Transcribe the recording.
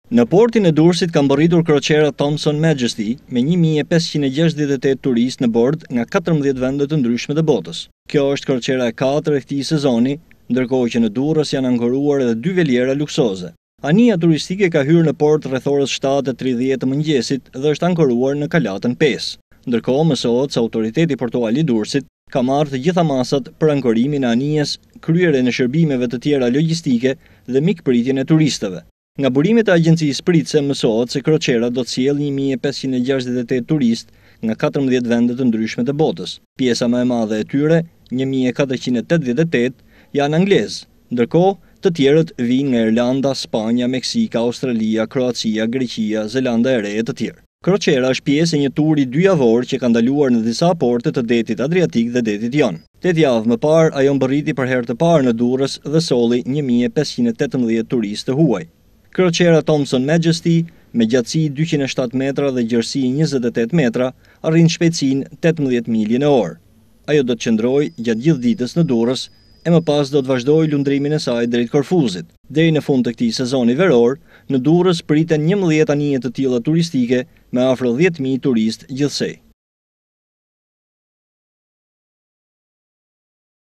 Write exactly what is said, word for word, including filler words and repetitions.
Në portin e Durrësit ka mbërritur kroçera Thomson Majesty me një mijë e pesëqind e gjashtëdhjetë e tetë turistë në bord nga katërmbëdhjetë vende të ndryshme të botës. Kjo është kroçera e katërt e këtij sezoni, ndërkohë që në Durrës janë ankoruar edhe dy veljera luksoze. Anija turistike ka hyrë në port rreth orës shtatë e tridhjetë të mëngjesit dhe është ankoruar në kalatën pesë. Ndërkohë mësohet se autoriteti portual i Durrësit ka marrë të gjitha masat për ankorimin e anijes, kryerjen e shërbimeve të tjera logjistike dhe mikpritjen e turistëve. Nga burimet e agjencisë pritëse mësohet se kroçera do të sjellë një mijë e pesëqind e gjashtëdhjetë e tetë turistë nga katërmbëdhjetë vende të ndryshme të botës. Pjesa më e madhe e tyre, një mijë e katërqind e tetëdhjetë e tetë, janë anglezë, ndërkohë të tjerët vijnë nga Irlanda, Spanja, Meksika, Australia, Kroacia, Greqia, Zelanda e Re e të tjerë. Kroçera është pjesë e një turi dy javor që ka ndaluar në disa porte të detit Adriatik dhe detit Jon. tetë javë më parë ajo mbërriti për herë të parë në Durrës dhe solli një mijë e pesëqind e tetëmbëdhjetë turistë të huaj. Kroçera Thomson Majesty, me gjatësi dyqind e shtatë metra dhe gjerësi njëzet e tetë metra, arrin shpejtësinë tetëmbëdhjetë milje në orë. Ajo do të qëndrojë gjatë gjithë ditës në Durrës e më pas do të vazhdojë lundrimin e saj drejt Korfuzit. Deri në fund të këtij sezoni veror, në Durrës priten njëmbëdhjetë anije të tilla turistike me afro dhjetë mijë turistë gjithsej.